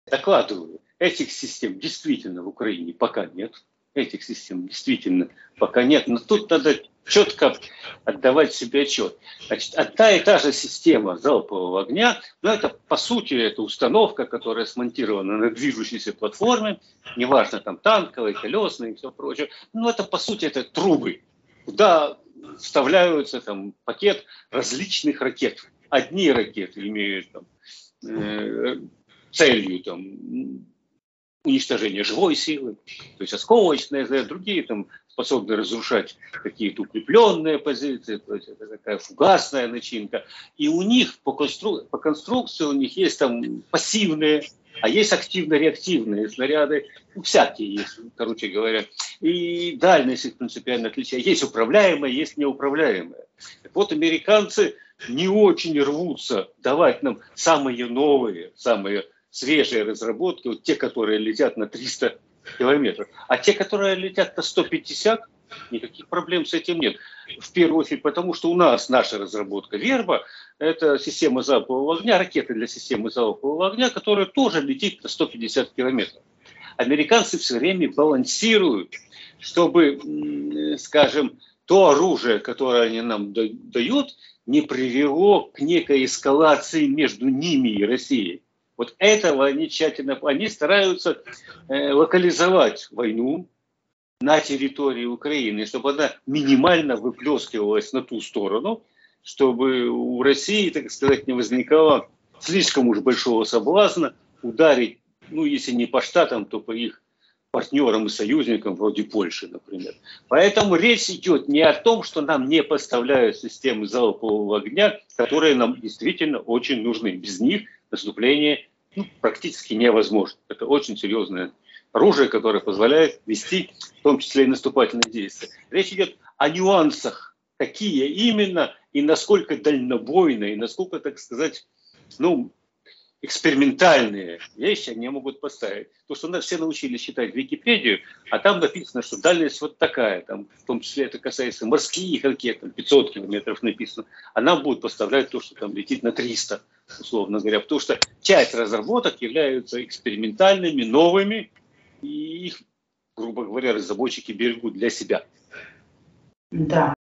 докладываю, этих систем действительно в Украине пока нет. Этих систем действительно пока нет. Но тут надо четко отдавать себе отчет. Значит, одна и та же система залпового огня, но это по сути это установка, которая смонтирована на движущейся платформе, неважно там танковые, колесные и все прочее. Но это по сути это трубы, куда вставляются там пакет различных ракет. Одни ракеты имеют там, целью там, уничтожение живой силы, то есть осколочные, другие там способны разрушать какие-то укрепленные позиции, то есть это такая фугасная начинка. И у них по конструкции у них есть там пассивные, а есть активно-реактивные снаряды, всякие есть, короче говоря. И дальность их принципиально отличается. Есть управляемые, есть неуправляемые. Так вот, американцы не очень рвутся давать нам самые новые, самые свежие разработки, вот те, которые летят на 300 километров. А те, которые летят на 150, никаких проблем с этим нет. В первую очередь потому, что у нас наша разработка «Верба» – это система залпового огня, ракеты для системы залпового огня, которая тоже летит на 150 километров. Американцы все время балансируют, чтобы, скажем, то оружие, которое они нам дают, не привело к некой эскалации между ними и Россией. Вот этого они тщательно, они стараются локализовать войну на территории Украины, чтобы она минимально выплескивалась на ту сторону, чтобы у России, так сказать, не возникало слишком уж большого соблазна ударить, ну, если не по штатам, то по их партнерам и союзникам, вроде Польши, например. Поэтому речь идет не о том, что нам не поставляют системы залпового огня, которые нам действительно очень нужны. Без них наступление практически невозможно. Это очень серьезное оружие, которое позволяет вести, в том числе и наступательные действия. Речь идет о нюансах, какие именно и насколько дальнобойные, и насколько, так сказать, экспериментальные вещи они могут поставить. То, что нас все научились читать Википедию, а там написано, что дальность вот такая, там, в том числе это касается морских ракет, там 500 километров написано, а нам будут поставлять то, что там летит на 300, условно говоря, потому что часть разработок являются экспериментальными, новыми, и их, грубо говоря, разработчики берегут для себя. Да.